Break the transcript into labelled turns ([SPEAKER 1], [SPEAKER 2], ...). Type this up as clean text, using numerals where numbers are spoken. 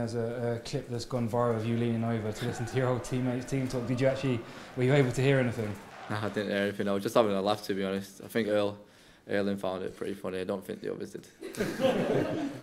[SPEAKER 1] there's a clip that's gone viral of you leaning over to listen to your old teammates' team talk. Were you able to hear anything?
[SPEAKER 2] Nah, I didn't hear anything. I was just having a laugh, to be honest. I think Erling found it pretty funny. I don't think the others did.